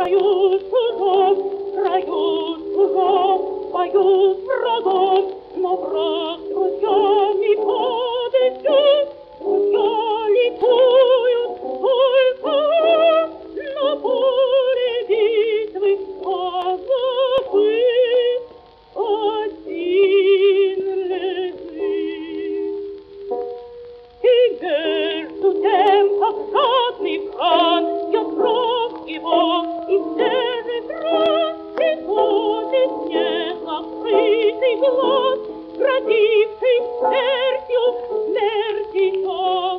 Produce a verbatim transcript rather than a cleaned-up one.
краю чужом, краю чужом, пою врагом, но враг друзьями подойдет, друзья ликуют только на поле битвы, а забыт один лежит. И между тем, как жадный враг, я враг его, и все же красный ходит не закрытый глаз, грозивший смертью, смерти час.